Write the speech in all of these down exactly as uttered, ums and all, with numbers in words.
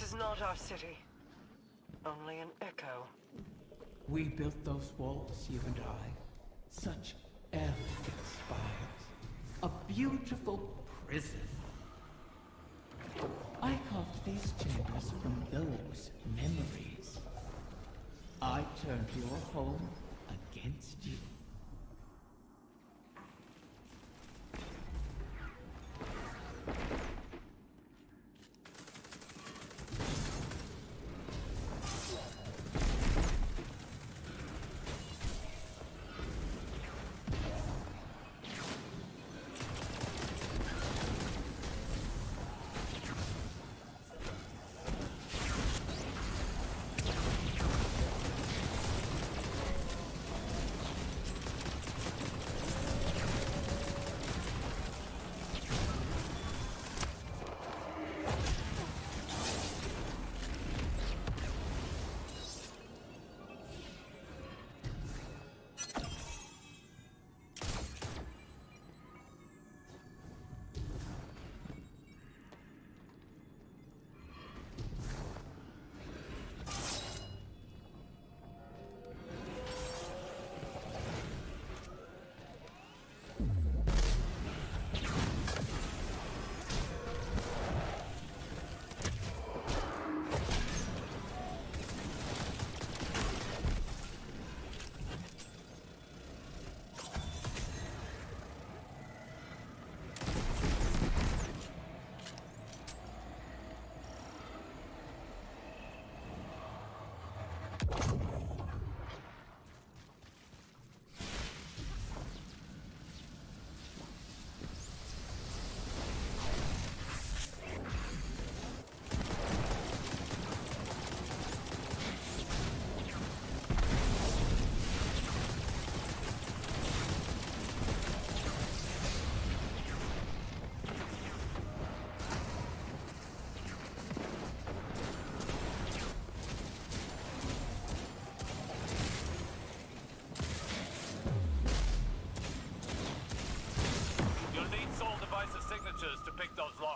is not our city. Only an echo. We built those walls, you and I. Such elegant spires. A beautiful prison. I carved these chambers from those memories. I turned your home against you. To pick those locks.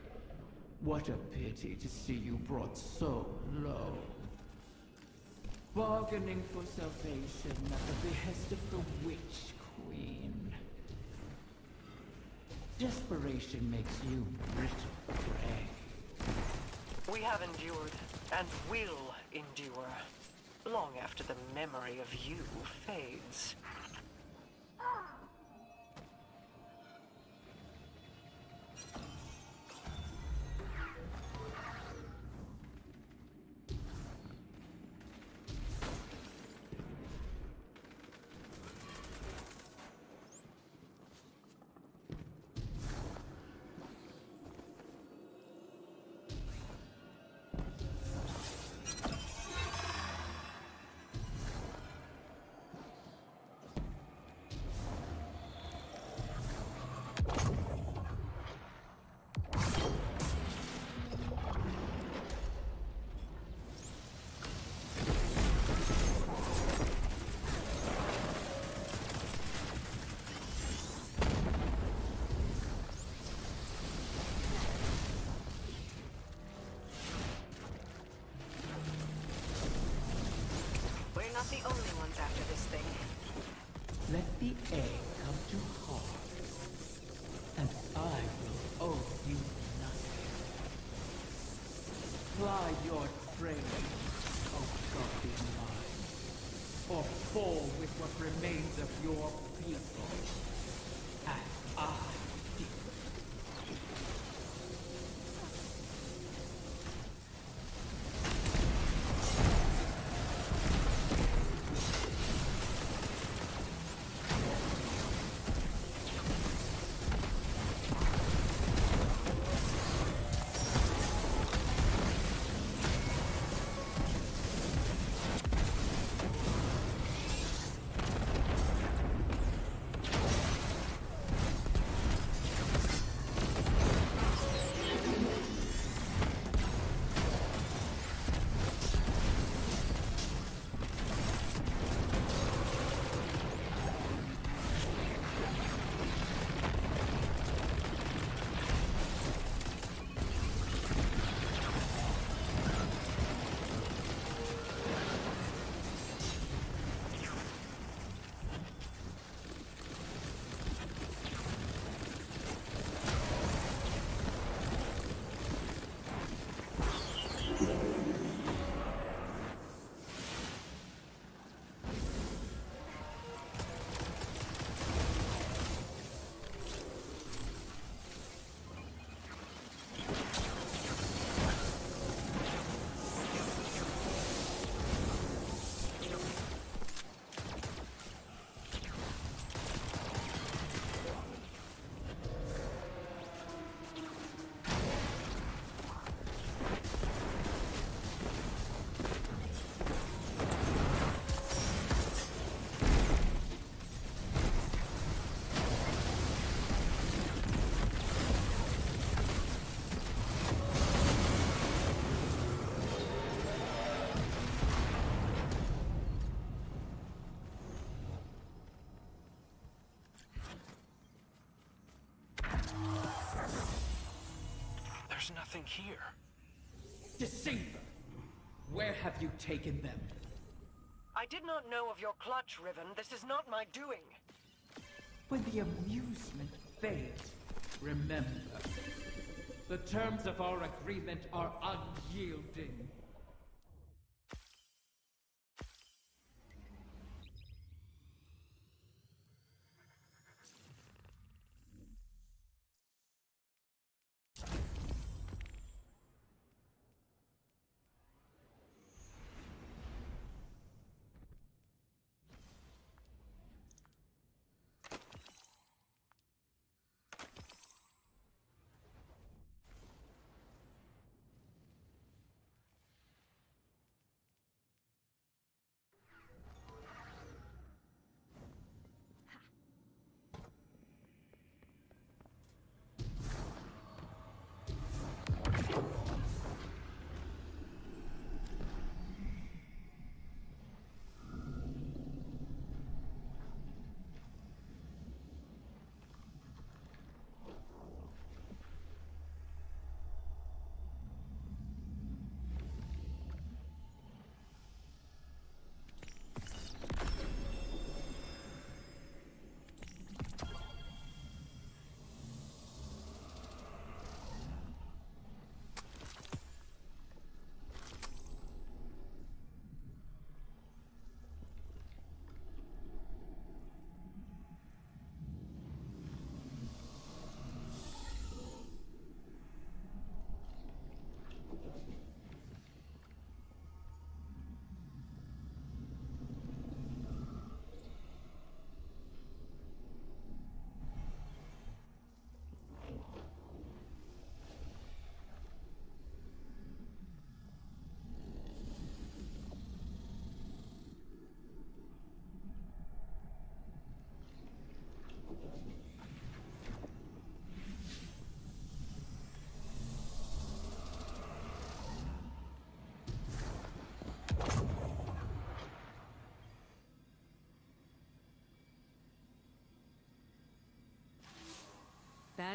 What a pity to see you brought so low. bargaining for salvation at the behest of the Witch Queen. Desperation makes you brittle prey. We have endured, and will endure, long after the memory of you fades. We're not the only ones after this thing. Let the egg come to harm, and I will owe you nothing. Ply your trade, O guardian mind, or fall with what remains of your people, as I did. There's nothing here. Deceiver! Where have you taken them? I did not know of your clutch, Riven. This is not my doing. When the amusement fades, remember, the terms of our agreement are unyielding.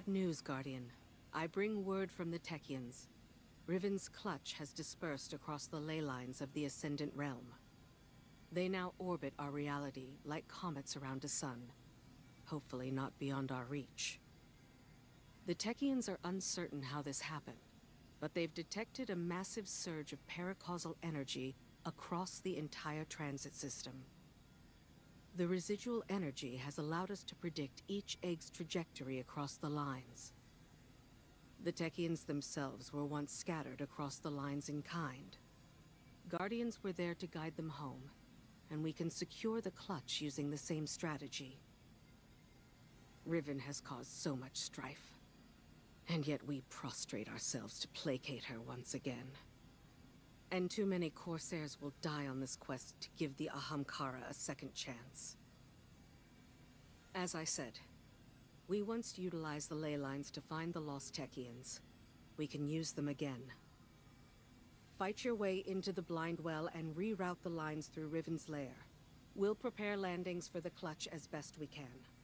Bad news, Guardian. I bring word from the Techians. Riven's clutch has dispersed across the ley lines of the Ascendant Realm. They now orbit our reality like comets around a sun. Hopefully not beyond our reach. The Techians are uncertain how this happened, but they've detected a massive surge of paracausal energy across the entire transit system. The residual energy has allowed us to predict each egg's trajectory across the lines. The Techians themselves were once scattered across the lines in kind. Guardians were there to guide them home, and we can secure the clutch using the same strategy. Riven has caused so much strife, and yet we prostrate ourselves to placate her once again. And too many Corsairs will die on this quest to give the Ahamkara a second chance. As I said, we once utilized the ley lines to find the lost Techians. We can use them again. Fight your way into the Blind Well and reroute the lines through Riven's lair. We'll prepare landings for the clutch as best we can.